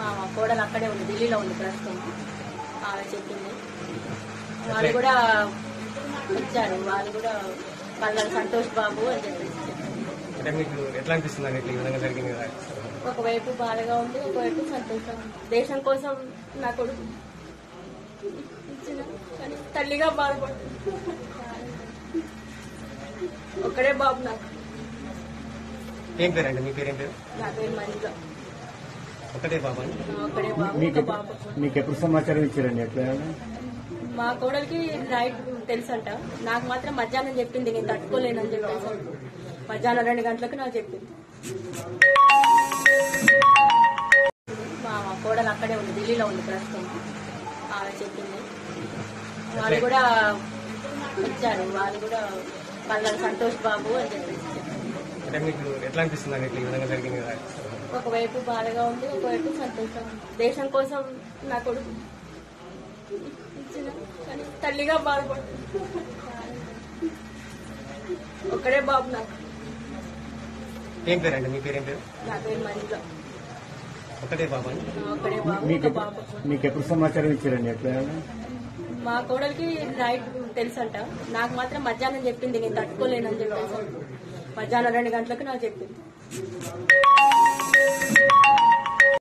మా కోడలు అక్కడే ఉంది, ఢిల్లీలో ఉంది ప్రస్తుతం. ఆమె చెప్పింది. వాళ్ళు కూడా వచ్చారు, వాళ్ళు కూడా పల్లె సంతోష్ బాబు అని చెప్పేసి. అంటే మీకు ఎట్లా అనిపిస్తుంది ఇట్లా ఈ విధంగా జరిగింది కదా? ఒకవైపు బాధగా ఉంది, ఒకవైపు సంతోషం. దేశం కోసం నా కొడుకు ఇచ్చిన, కానీ తల్లిగా బాధపడుతుంది. ఒక్కడే బాబు నాకు. ఏం పేరండి మీ పేరేం పేరు? నా పేరు మంజుల. ఒకటే బాబా? ఒక్కడే బాబు, ఒక బాబు. మీకు ఎప్పుడు సమాచారం ఇచ్చారండి? ఎట్లా? మా కోడలికి నైట్ తెలుసంట, నాకు మాత్రం మధ్యాహ్నం చెప్పింది. నేను తట్టుకోలేనని చెప్పేసి మధ్యాహ్నం 2 గంటలకు నాకు చెప్పింది. మా కోడలు అక్కడే ఉంది, ఢిల్లీలో ఉంది ప్రస్తుతం. ఆమె చెప్పింది. వాళ్ళు కూడా వచ్చారు, వాళ్ళు కూడా పల్లె సంతోష్ బాబు అని చెప్పేసి. అంటే మీకు ఎట్లా అనిపిస్తుంది ఇట్లా ఈ విధంగా జరిగింది కదా? ఒకవైపు బాధగా ఉంది, ఒకవైపు సంతోషం. దేశం కోసం నా కొడుకు ఇచ్చిన, కానీ తల్లిగా బాధపడుతుంది. ఒక్కడే బాబు నాకు. ఏం పేరండి మీ పేరేం పేరు? నా పేరు మంజుల. ఒకటే బాబా? ఒక్కడే బాబు, ఒక బాబు. మీకు ఎప్పుడు సమాచారం ఇచ్చారండి? ఎట్లా? మా కోడలికి నైట్ తెలుసంట, నాకు మాత్రం మధ్యాహ్నం చెప్పింది. నేను తట్టుకోలేనని చెప్పేసి మధ్యాహ్నం 2 గంటలకు నాకు చెప్పింది.